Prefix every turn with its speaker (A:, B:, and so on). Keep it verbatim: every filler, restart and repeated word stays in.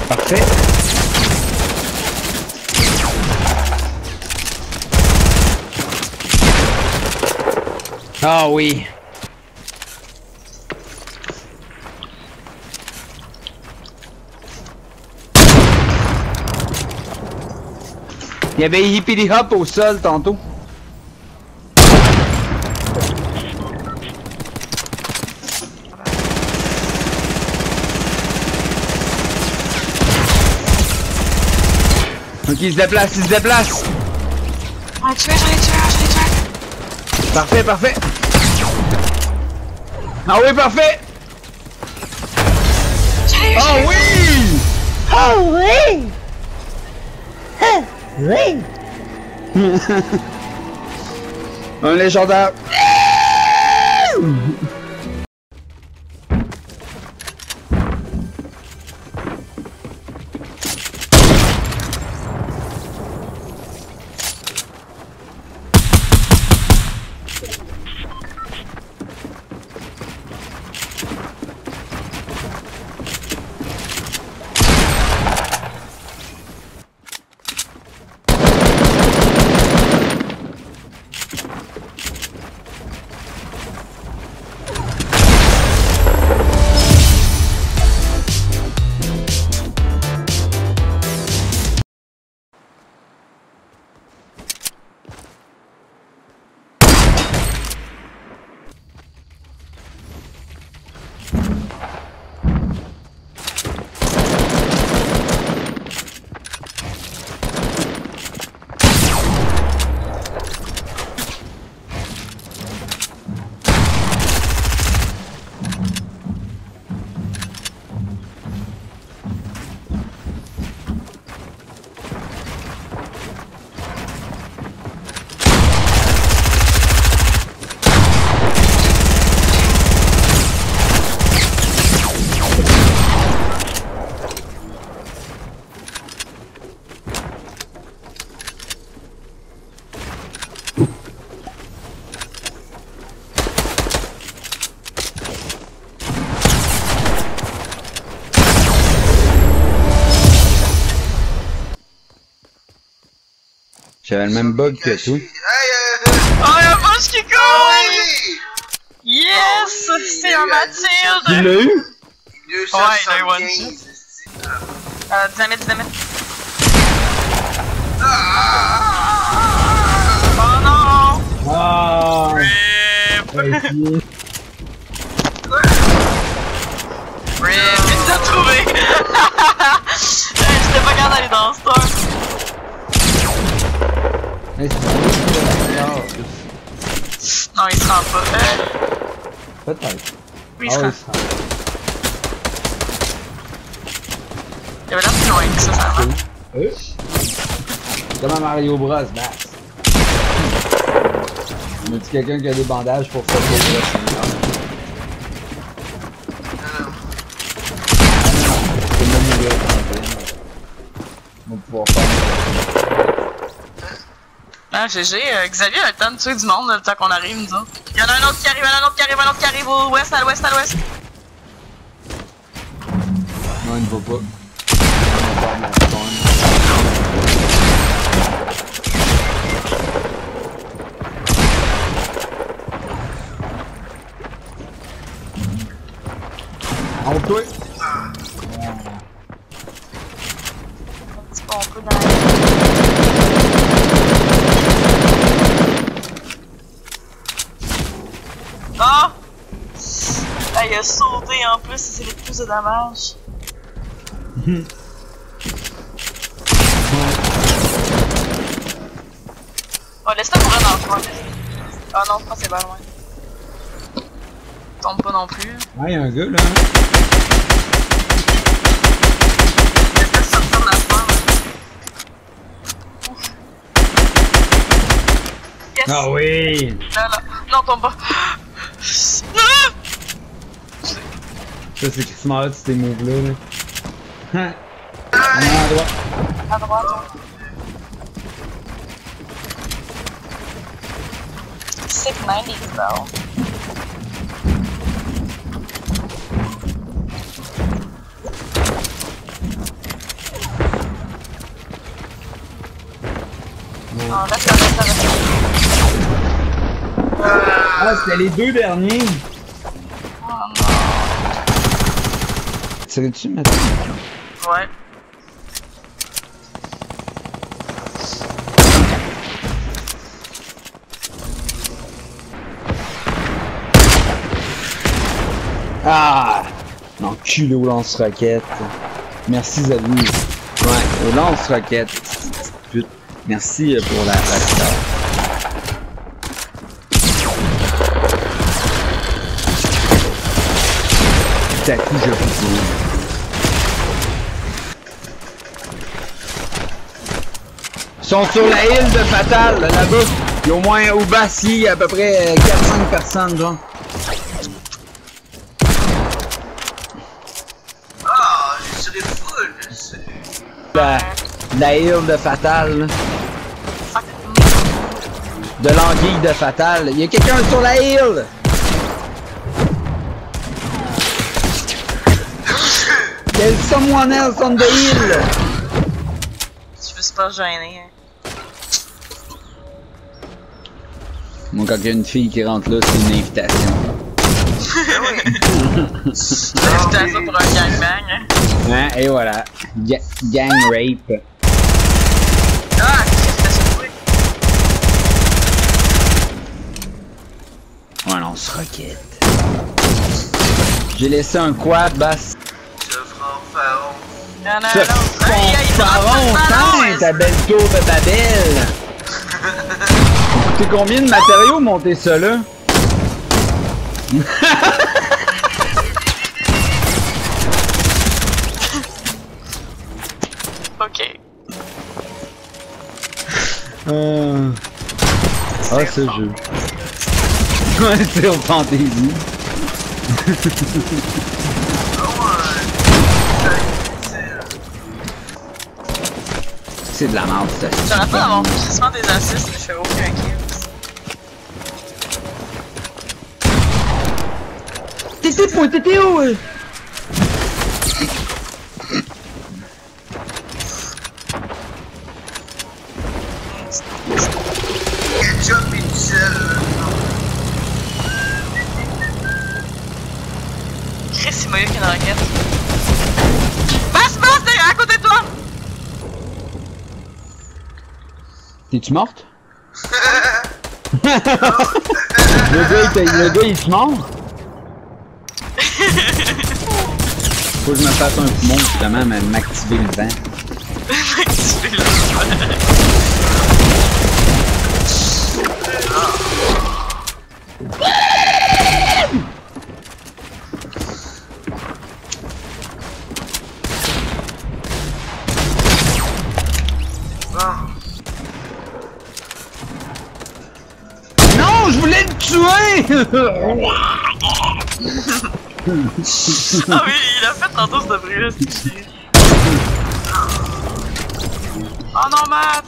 A: Parfait. Ah oui. Il y avait hippity hop au sol tantôt. Ok, il se déplace, il se déplace.
B: J'en ai tué, j'en ai tué, j'en ai tué.
A: Parfait, parfait. Ah oui, parfait. Oh oui!
C: Oh oui! Ah oui!
A: Un légendaire. J'avais le même bug que tout.
B: Oh, y'a pas ce qui court! Yes! C'est un Mathilde!
A: Tu l'as eu?
B: Ouais, il a eu one shot. Euh, dynamite, dynamite. Oh non!
A: Ah!
B: Rip!
A: Rip!
B: Rip! Il t'a trouvé! J'étais pas capable d'aller dans le store.
A: Hey,
B: Non, il se rend pas. Euh...
A: Peut-être.
B: Oui, il se
A: Ah,
B: rend.
A: oui, ça.
B: Il y avait l'air plus loin que ça, ça va.
A: Euh? Comment Mario Bros, Max? On a-tu quelqu'un qui a des bandages pour faire des Bros? C'est le même niveau qu'on va pouvoir faire.
B: Ah, G G, euh, Xavier a le temps de tuer du monde le temps qu'on arrive, nous autres. Il y en a un autre qui arrive, il y en a un autre qui arrive, un autre qui arrive au ouest, à l'ouest, à l'ouest.
A: Non, il ne va pas. On peut.
B: C'est pas un peu dans la... Ah! Ah, il a sauté en plus, c'est le plus de dommages. Oh, laisse-le mourir dans le fond. Ah non, je pense que c'est pas loin. Tombe pas non plus.
A: Ouais, y'a un gars là.
B: Laisse-le sortir de la ferme. Yes!
A: Ah oui!
B: Là, là. Non, tombe pas. Non!
A: Ça, c'est Christmas là, ces moves-là. Là. On est à droite.
B: À droite. Sick nineties, though. reste, reste, reste.
A: Ah, c'était les deux derniers.
B: Oh non.
A: Tirais-tu maintenant?
B: Ouais.
A: Ah! Enculé au lance-roquette. Merci, Zabu. Ouais, au lance-roquette. Pute. Merci pour la resta. Tout à coup, je vous. Ils sont sur la île de Fatal, là-bas. Il y a au moins au bas, si, à peu près quatre cinq personnes, genre. La, la île de Fatal, là. De l'anguille de Fatal. Il y a quelqu'un sur la île! There's someone else on the hill!
B: Je me suis pas gêné. Hein.
A: Moi, quand il y a une fille qui rentre là, c'est une invitation.
B: Invitation pour un gangbang. Hein.
A: Hein, et voilà. Ga gang rape.
B: Ah, qu'est-ce que c'est fait?
A: Ouais, non, on se roquette. J'ai laissé un quad, basse.
B: Non, non,
A: Ce
B: non. Hey, hey,
A: pharaon,
B: hey,
A: ta belle tour de Babel. T'es combien de matériaux monter ça là?
B: Ok.
A: Euh... Ah, ce jeu. Ouais, c'est en fantaisie. C'est de la merde, ça.
B: J'aurais pas d'avoir quasiment des assists, mais je fais aucun kill.
A: T'étais point, t'étais où? euh?
B: Chris, il m'a eu qu'une roquette. Passe, passe, t'es à côté de toi!
A: T'es-tu morte? le gars, il le gars, il est mort? Faut que je me fasse un poumon justement, mais m'activer le vent.
B: M'activer le vent.
A: Non, je voulais le tuer!
B: Ah oui, il a fait tantôt ce bruit-là, c'est chiant. Oh non, Matt!